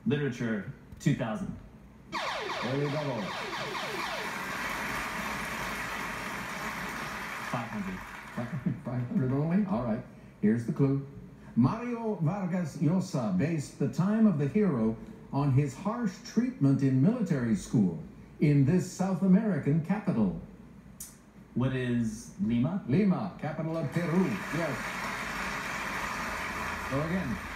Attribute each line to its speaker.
Speaker 1: Literature, 2,000.
Speaker 2: There you go.
Speaker 1: 500.
Speaker 2: 500 only? All right. Here's the clue. Mario Vargas Llosa based the time of the hero on his harsh treatment in military school in this South American capital.
Speaker 1: What is Lima?
Speaker 2: Lima, capital of Peru. Yes. Go again.